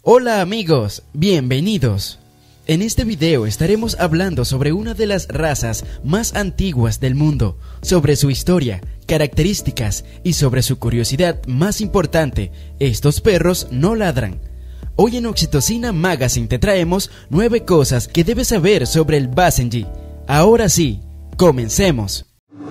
Hola amigos, bienvenidos. En este video estaremos hablando sobre una de las razas más antiguas del mundo, sobre su historia, características y sobre su curiosidad más importante: estos perros no ladran. Hoy en Oxitocina Magazine te traemos 9 cosas que debes saber sobre el Basenji. Ahora sí, comencemos.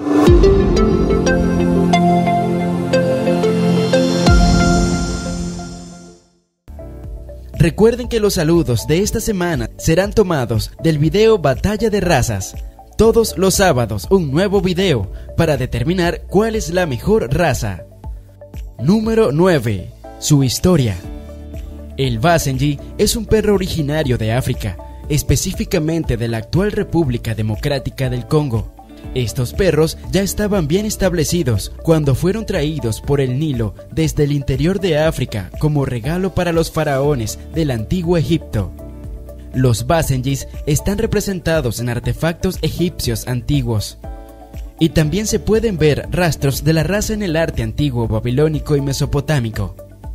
Recuerden que los saludos de esta semana serán tomados del video Batalla de Razas. Todos los sábados un nuevo video para determinar cuál es la mejor raza. Número 9. Su historia. El Basenji es un perro originario de África, específicamente de la actual República Democrática del Congo. Estos perros ya estaban bien establecidos cuando fueron traídos por el Nilo desde el interior de África como regalo para los faraones del antiguo Egipto. Los Basenjis están representados en artefactos egipcios antiguos. Y también se pueden ver rastros de la raza en el arte antiguo babilónico y mesopotámico.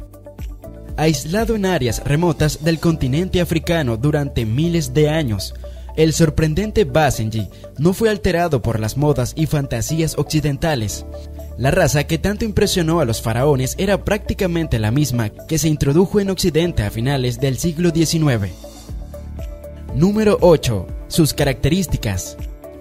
Aislado en áreas remotas del continente africano durante miles de años, el sorprendente Basenji no fue alterado por las modas y fantasías occidentales. La raza que tanto impresionó a los faraones era prácticamente la misma que se introdujo en Occidente a finales del siglo XIX. Número 8. Sus características.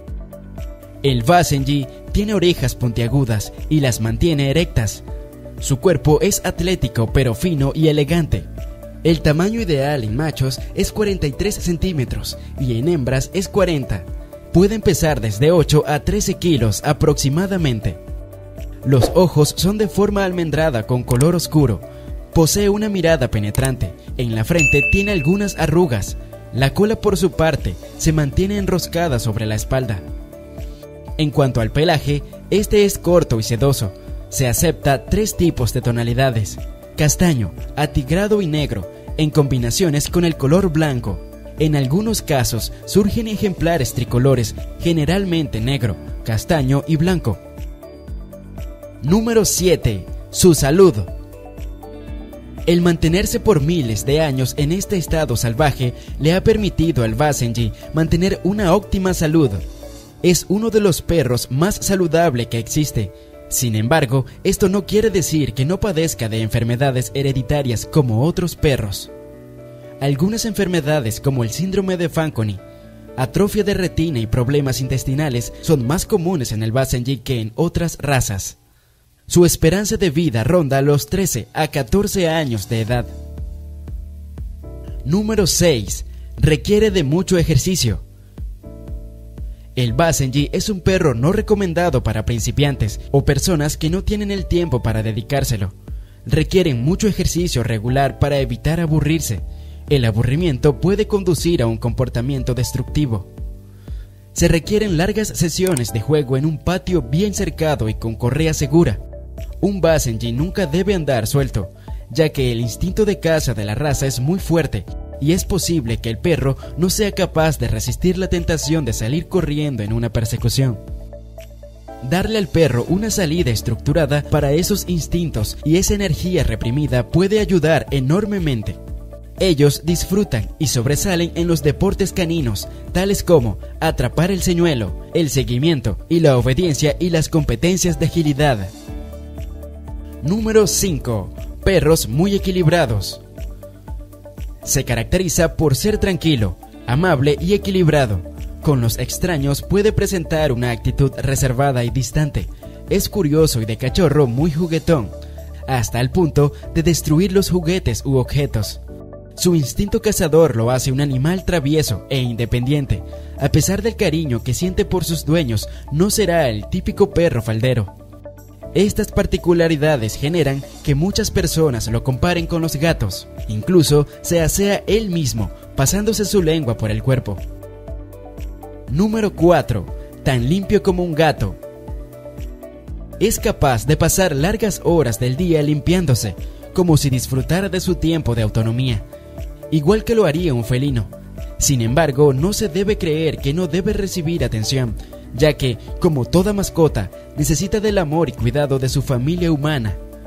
El Basenji tiene orejas puntiagudas y las mantiene erectas. Su cuerpo es atlético pero fino y elegante. El tamaño ideal en machos es 43 centímetros y en hembras es 40. Pueden pesar desde 8 a 13 kilos aproximadamente. Los ojos son de forma almendrada con color oscuro. Posee una mirada penetrante. En la frente tiene algunas arrugas. La cola, por su parte, se mantiene enroscada sobre la espalda. En cuanto al pelaje, este es corto y sedoso. Se acepta 3 tipos de tonalidades: castaño, atigrado y negro, en combinaciones con el color blanco. En algunos casos surgen ejemplares tricolores, generalmente negro, castaño y blanco. Número 7. Su salud. El mantenerse por miles de años en este estado salvaje le ha permitido al Basenji mantener una óptima salud. Es uno de los perros más saludables que existe. Sin embargo, esto no quiere decir que no padezca de enfermedades hereditarias como otros perros. Algunas enfermedades como el síndrome de Fanconi, atrofia de retina y problemas intestinales son más comunes en el Basenji que en otras razas. Su esperanza de vida ronda los 13 a 14 años de edad. Número 6. Requiere de mucho ejercicio. El Basenji es un perro no recomendado para principiantes o personas que no tienen el tiempo para dedicárselo. Requieren mucho ejercicio regular para evitar aburrirse. El aburrimiento puede conducir a un comportamiento destructivo. Se requieren largas sesiones de juego en un patio bien cercado y con correa segura. Un Basenji nunca debe andar suelto, ya que el instinto de caza de la raza es muy fuerte. Y es posible que el perro no sea capaz de resistir la tentación de salir corriendo en una persecución. Darle al perro una salida estructurada para esos instintos y esa energía reprimida puede ayudar enormemente. Ellos disfrutan y sobresalen en los deportes caninos, tales como atrapar el señuelo, el seguimiento y la obediencia y las competencias de agilidad. Número 5. Perros muy equilibrados. Se caracteriza por ser tranquilo, amable y equilibrado. Con los extraños puede presentar una actitud reservada y distante. Es curioso y de cachorro muy juguetón, hasta el punto de destruir los juguetes u objetos. Su instinto cazador lo hace un animal travieso e independiente. A pesar del cariño que siente por sus dueños, no será el típico perro faldero. Estas particularidades generan que muchas personas lo comparen con los gatos. Incluso se asea él mismo, pasándose su lengua por el cuerpo. Número 4. Tan limpio como un gato. Es capaz de pasar largas horas del día limpiándose, como si disfrutara de su tiempo de autonomía, igual que lo haría un felino. Sin embargo, no se debe creer que no debe recibir atención, ya que, como toda mascota, necesita del amor y cuidado de su familia humana.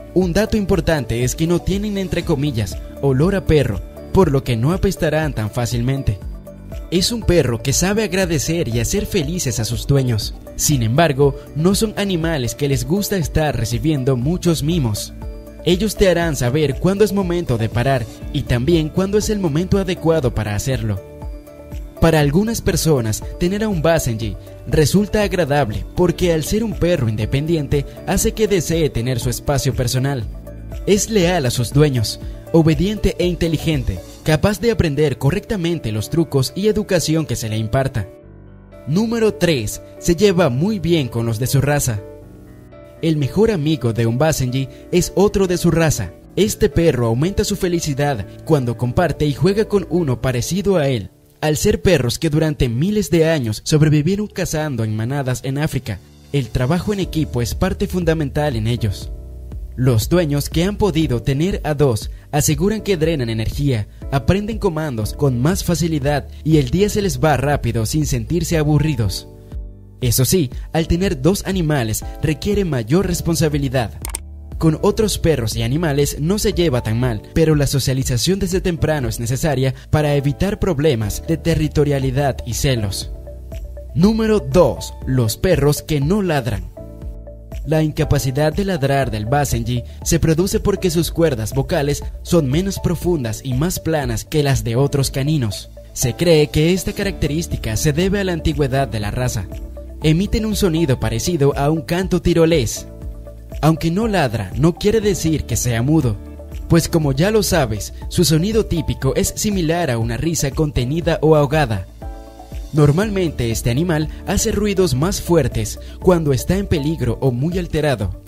Un dato importante es que no tienen, entre comillas, olor a perro, por lo que no apestarán tan fácilmente. Es un perro que sabe agradecer y hacer felices a sus dueños. Sin embargo, no son animales que les gusta estar recibiendo muchos mimos. Ellos te harán saber cuándo es momento de parar y también cuándo es el momento adecuado para hacerlo. Para algunas personas, tener a un Basenji resulta agradable porque al ser un perro independiente hace que desee tener su espacio personal. Es leal a sus dueños, obediente e inteligente, capaz de aprender correctamente los trucos y educación que se le imparta. Número 3. Se lleva muy bien con los de su raza. El mejor amigo de un Basenji es otro de su raza. Este perro aumenta su felicidad cuando comparte y juega con uno parecido a él. Al ser perros que durante miles de años sobrevivieron cazando en manadas en África, el trabajo en equipo es parte fundamental en ellos. Los dueños que han podido tener a dos aseguran que drenan energía, aprenden comandos con más facilidad y el día se les va rápido sin sentirse aburridos. Eso sí, al tener dos animales requiere mayor responsabilidad. Con otros perros y animales no se lleva tan mal, pero la socialización desde temprano es necesaria para evitar problemas de territorialidad y celos. Número 2. Los perros que no ladran. La incapacidad de ladrar del Basenji se produce porque sus cuerdas vocales son menos profundas y más planas que las de otros caninos. Se cree que esta característica se debe a la antigüedad de la raza. Emiten un sonido parecido a un canto tirolés. Aunque no ladra, no quiere decir que sea mudo, pues como ya lo sabes, su sonido típico es similar a una risa contenida o ahogada. Normalmente este animal hace ruidos más fuertes cuando está en peligro o muy alterado.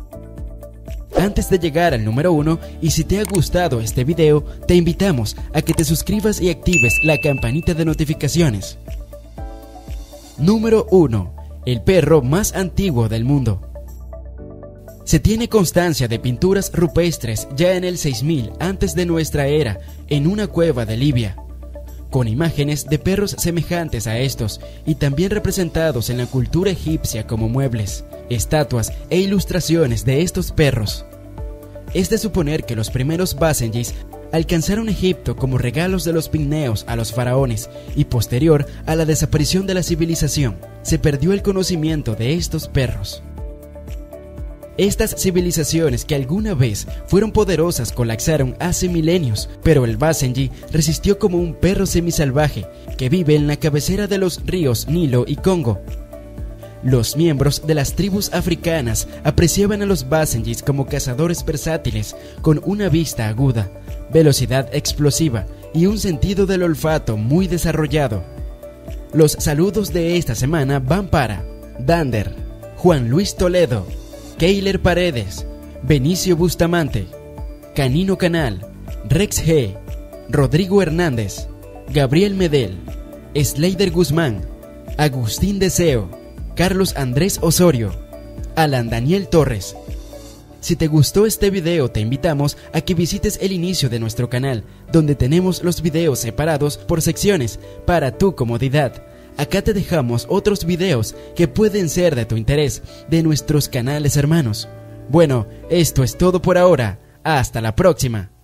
Antes de llegar al número 1, y si te ha gustado este video, te invitamos a que te suscribas y actives la campanita de notificaciones. Número 1. El perro más antiguo del mundo. Se tiene constancia de pinturas rupestres ya en el 6000 antes de nuestra era en una cueva de Libia, con imágenes de perros semejantes a estos y también representados en la cultura egipcia como muebles, estatuas e ilustraciones de estos perros. Es de suponer que los primeros Basenjis alcanzaron Egipto como regalos de los pigmeos a los faraones y posterior a la desaparición de la civilización, se perdió el conocimiento de estos perros. Estas civilizaciones que alguna vez fueron poderosas colapsaron hace milenios, pero el Basenji resistió como un perro semisalvaje que vive en la cabecera de los ríos Nilo y Congo. Los miembros de las tribus africanas apreciaban a los Basenjis como cazadores versátiles con una vista aguda, velocidad explosiva y un sentido del olfato muy desarrollado. Los saludos de esta semana van para Dander, Juan Luis Toledo, Keiler Paredes, Benicio Bustamante, Canino Canal, Rex G, Rodrigo Hernández, Gabriel Medel, Sleider Guzmán, Agustín Deseo, Carlos Andrés Osorio, Alan Daniel Torres. Si te gustó este video, te invitamos a que visites el inicio de nuestro canal, donde tenemos los videos separados por secciones para tu comodidad. Acá te dejamos otros videos que pueden ser de tu interés de nuestros canales hermanos. Bueno, esto es todo por ahora. Hasta la próxima.